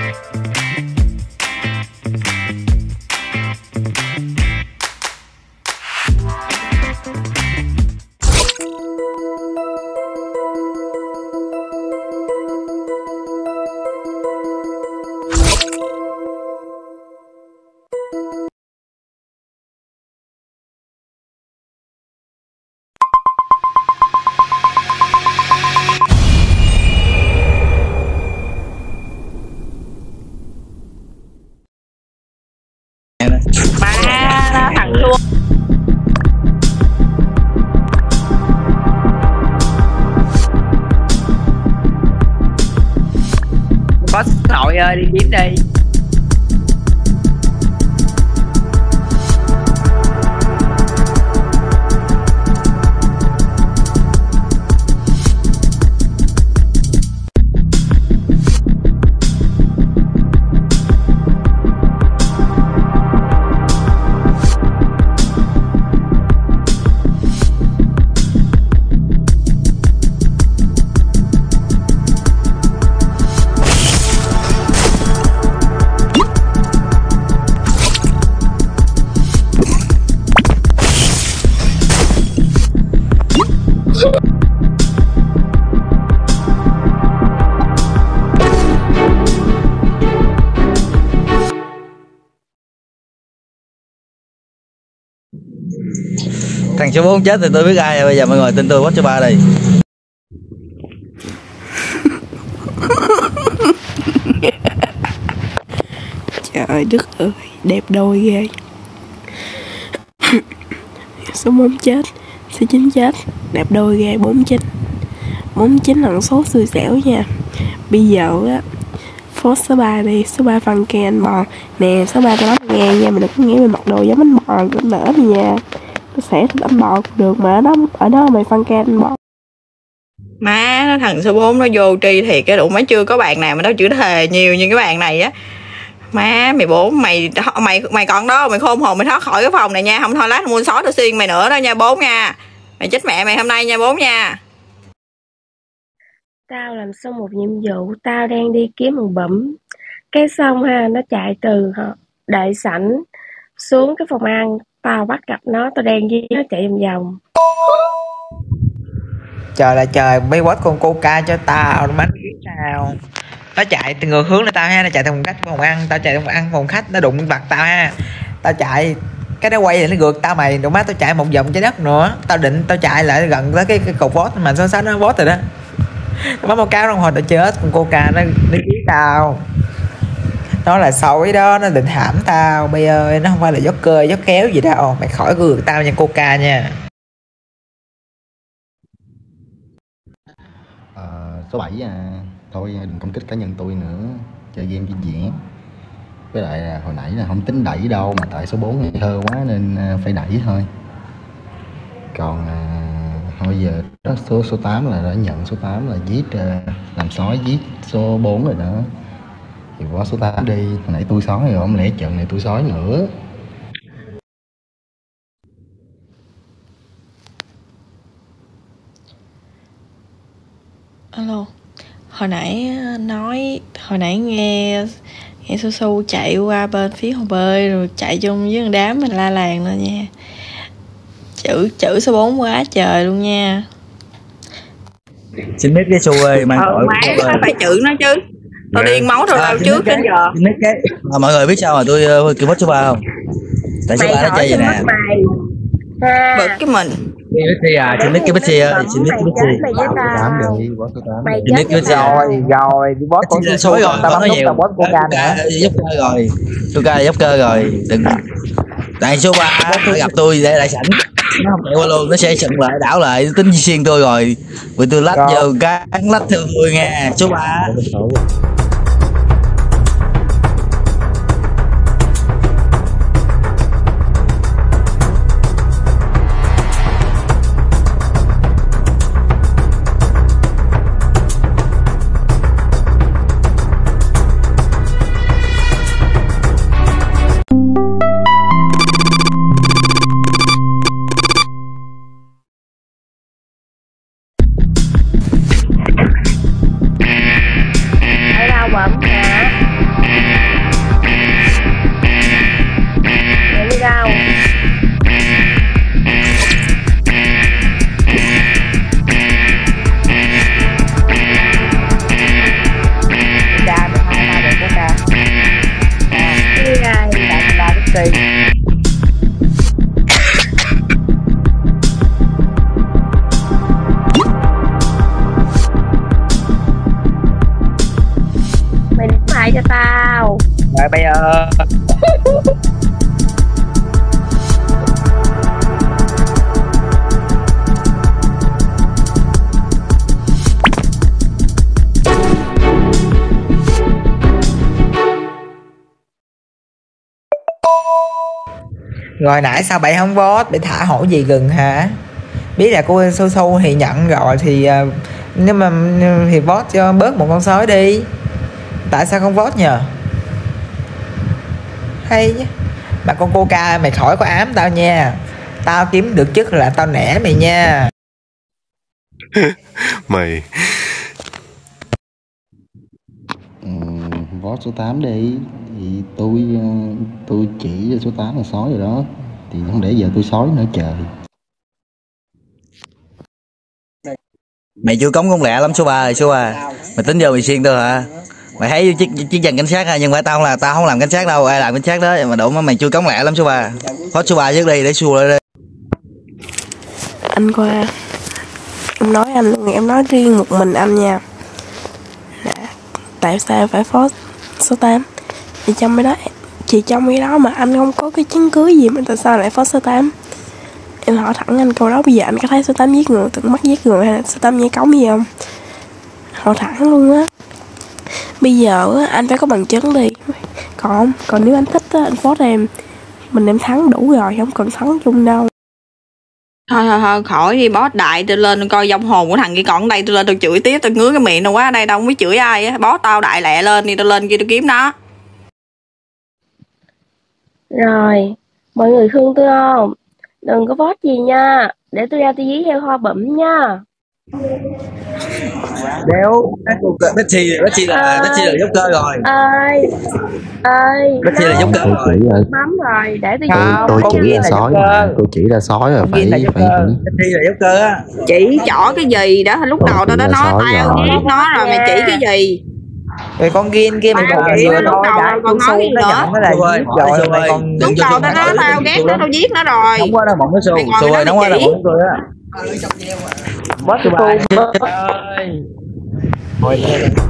Má thằng Xuân có nội ơi, đi kiếm đi. Thằng số 4 chết thì tôi biết ai rồi, bây giờ mọi người tin tôi, watch cho ba đây. Trời đất ơi, đẹp đôi ghê. Số 4 chết, số 9 chết, đẹp đôi ghê. 49 49 là số xui xẻo nha. Bây giờ á, phốt số 3 đi, số 3 phân cây anh bò. Nè, số 3 tao nói nghe nha, mày đừng có nghĩ mày mặc đồ giống anh bò cũng nỡ đi nha. Tao sẽ thích anh bò cũng được, mà ở đó mày phân cây anh bò. Má nó thằng số 4 nó vô tri thiệt, cái đủ má chưa có bạn nào mà nó chữ thề nhiều như cái bạn này á. Má mày bốn mày còn đó, mày khôn hồn mày thoát khỏi cái phòng này nha, không thôi lát mua xóa tao xiên mày nữa đó nha bốn nha. Mày chết mẹ mày hôm nay nha bốn nha. Tao làm xong một nhiệm vụ, tao đang đi kiếm một bẩm. Cái xong ha, nó chạy từ đại sảnh xuống cái phòng ăn. Tao bắt gặp nó, tao đang với nó chạy vòng vòng. Trời là trời, mấy quát con coca cho tao, bánh sao. Nó chạy từ ngược hướng là tao ha, nó chạy từ phòng khách phòng ăn, tao chạy từ phòng ăn phòng khách, nó đụng mặt tao ha. Tao chạy, cái nó quay lại nó gượt tao mày, đụng má tao chạy một vòng trái đất nữa. Tao định tao chạy lại gần tới cái cột boss mà sao nó boss rồi đó. Nó bấm một cáo đồng hồi tao chết, con coca nó giết tao. Nó là sói đó, nó định hãm tao. Bây giờ nó không phải là gió cơ, gió kéo gì đâu. Mày khỏi gượt tao nha coca nha. Số 7 thôi đừng công kích cá nhân tôi nữa, chơi game chuyên diễn. Với lại hồi nãy là không tính đẩy đâu, mà tại số 4 ngây thơ quá nên phải đẩy thôi. Còn bây giờ đó, số 8 là đã nhận, số 8 là giết làm sói giết số 4 rồi đó. Thì qua số 8 đi, hồi nãy tôi sói rồi, không lẽ trận này tôi sói nữa. Alo, hồi nãy nghe Su Su chạy qua bên phía hồ bơi rồi chạy chung với đám mình la làng lên nha. Chữ số 4 quá trời luôn nha. Xin mít cái Su ơi, mang tội má phải chữ nó chứ. Tao điên máu tao lao trước đến giờ. Xin mít cái mọi người biết sao mà tôi kêu mất số 3 không? Tại số 3 nó chơi vậy nè. Bực cái mình. Xin mít cái Bixi ơi, xin mít cái Bixi. Xin mít cái Bixi rồi, đi boss con số rồi, tao bấm nút tao boss coca nữa. Dốc cơ rồi. Coca là dốc cơ rồi. Đừng. Tại số 3 phải gặp tôi để đại sảnh. Nó không chạy qua luôn, nó sẽ chặn lại đảo lại, nó tính xiên tôi rồi. Vì tôi lách vô cán lách theo tôi nghe. Số 3. Mày đứng lại cho tao. Rồi bây giờ rồi nãy sao bạn không vote để thả hổ gì gừng hả? Biết là cô Su Su thì nhận rồi thì nhưng mà thì vote cho bớt một con sói đi. Tại sao không vote nhờ? Hay chứ. Mà con Coca mày khỏi có ám tao nha. Tao kiếm được chức là tao nể mày nha. Mày Vote số 8 đi. Thì tôi chỉ cho số 8 là sói rồi đó. Thì không để giờ tôi sói nữa trời. Mày chưa cống công lẹ lắm số 3 rồi số 3. Mày tính giờ mày xuyên tôi hả? Mày thấy chiếc dàn cảnh sát ha, nhưng mà tao không làm cảnh sát đâu, ai làm cảnh sát đó mà đụng mà mày chưa cống lẹ lắm số 3. Phó số 3 trước đi để xua lại đi. Anh qua, em nói anh luôn, em nói riêng một mình anh nha. Tại sao phải phó số 8? Chỉ trong cái đó mà anh không có cái chứng cứ gì mà tại sao lại phó số 8? Em hỏi thẳng anh câu đó, bây giờ anh có thấy số 8 giết người, tưởng mắt giết người hay là số 8 nhảy cống gì không? Hỏi thẳng luôn á. Bây giờ á, anh phải có bằng chứng đi. Còn nếu anh thích á, anh phó em. Em thắng đủ rồi, không cần thắng chung đâu. Thôi khỏi đi boss đại, tôi lên coi vong hồn của thằng kia còn ở đây, tôi lên tôi chửi tiếp, tôi ngứa cái miệng đâu quá, ở đây đâu không biết chửi ai á. Boss tao đại lẹ lên đi, tôi lên kia tôi kiếm nó. Rồi, mọi người thương tôi không? Đừng có vote gì nha, để tôi ra tôi dí heo hoa bẩm nha. Đéo Betsy là Joker rồi. Ơi Betsy là Joker rồi. bấm rồi, để tôi Tôi chỉ ra sói mà. Tôi chỉ ra sói rồi phải Betsy là Joker á. Chỉ chỏ cái gì đó, lúc đầu tao đã nói tao giết nó rồi, mày chỉ cái gì? Rồi con Gin kia mày Tao còn chỉ vừa lúc thôi đầu đã còn nói gì nữa. nó là giết rồi mày còn Lúc đầu tao nói tao ghét nó, tao giết nó rồi. Nóng quá đó bọn nó Mày ngồi xù mày rồi, nói nóng quá mày là chỉ. bọn tôi á. bớt số 3 ơi. Thôi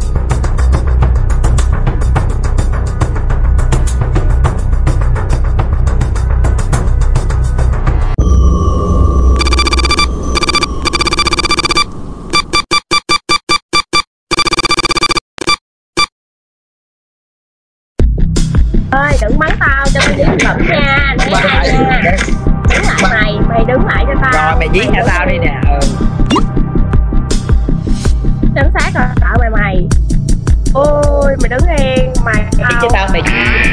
đừng bắn tao cho tao giết bẩm nha. Đứng lại mày đứng lại cho tao. rồi mày giết cho tao đi nè. Tránh sát rồi tạo mày. Ôi mày đứng yên mày. Giết cho tao mày.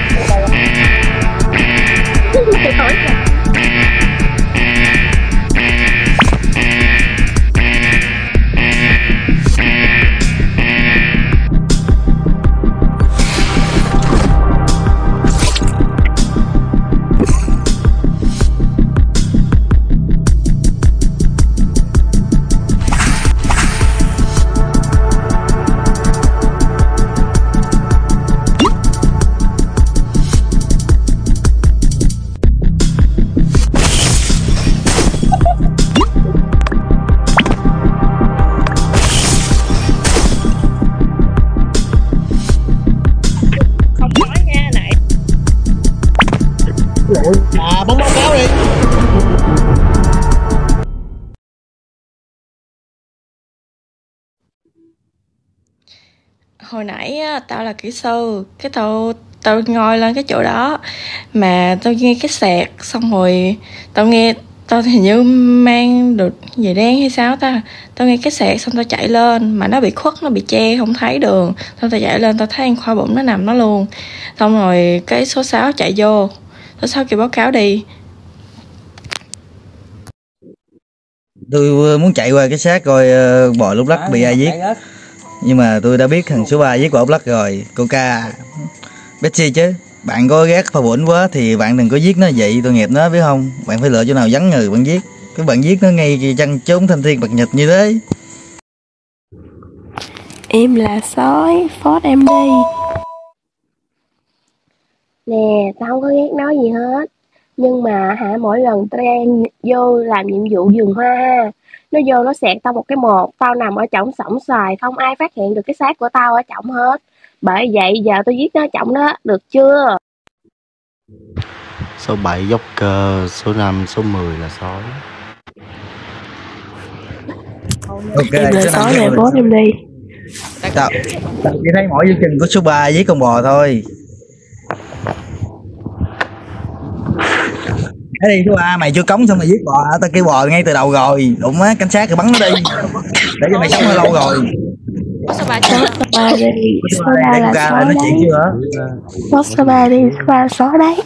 Bóng báo cáo đi. Hồi nãy á, tao là kỹ sư, cái tao ngồi lên cái chỗ đó mà tao nghe cái sẹt, xong rồi tao hình như mang được giày đen hay sao tao nghe cái sẹt xong tao chạy lên mà nó bị khuất, nó bị che không thấy đường, xong tao chạy lên tao thấy anh Khoa bụng nó nằm nó luôn, xong rồi cái số 6 chạy vô, số 6 kêu báo cáo đi. Tôi muốn chạy qua cái xác coi bò lúc lắc bị ai giết, nhưng mà tôi đã biết thằng số 3 giết bò lúc lắc rồi. Coca, Betsy chứ. Bạn có ghét Pha Bổn quá thì bạn đừng có giết nó vậy, tội nghiệp nó biết không. Bạn phải lựa chỗ nào vắng người bạn giết. Các bạn giết nó ngay chân trốn thanh thiên bạch nhật như thế. Em là sói, phốt em đi. Nè, tao không có ghét nó gì hết. Nhưng mà mỗi lần tao đang vô làm nhiệm vụ vườn hoa ha, nó vô nó xẹt tao một cái tao nằm ở trỏng sổng xoài, không ai phát hiện được cái xác của tao ở trỏng hết. Bởi vậy giờ tôi giết nó trọng đó, được chưa? Số 7 Joker, số 5, số 10 là sói. Ok, Em là số sói 5 này số boss em đi. Tao chỉ thấy mỗi dấu chân của số 3 với con bò thôi. Thế đi số 3, mày chưa cống xong mày giết bò hả? Tao kêu bò ngay từ đầu rồi. Đụng á, cảnh sát thì bắn nó đi. Để cho mày sống hơi lâu rồi. Số 3 Số 3 đi, số 3 Đây là con ca sói lại nói chuyện đấy. chưa hả? Số 3 đi, số 3 là sói đấy.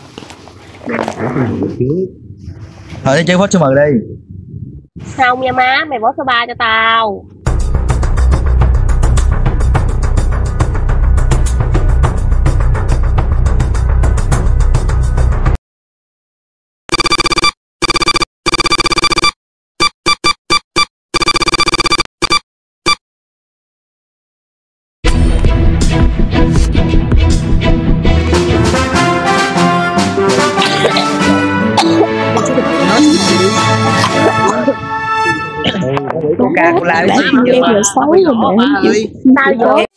Thôi đi chơi phốt số 10 đi. Không nha má, mày bỏ số 3 cho tao. Coca Cola Đã với kêu em là sói rồi mà. Tao vô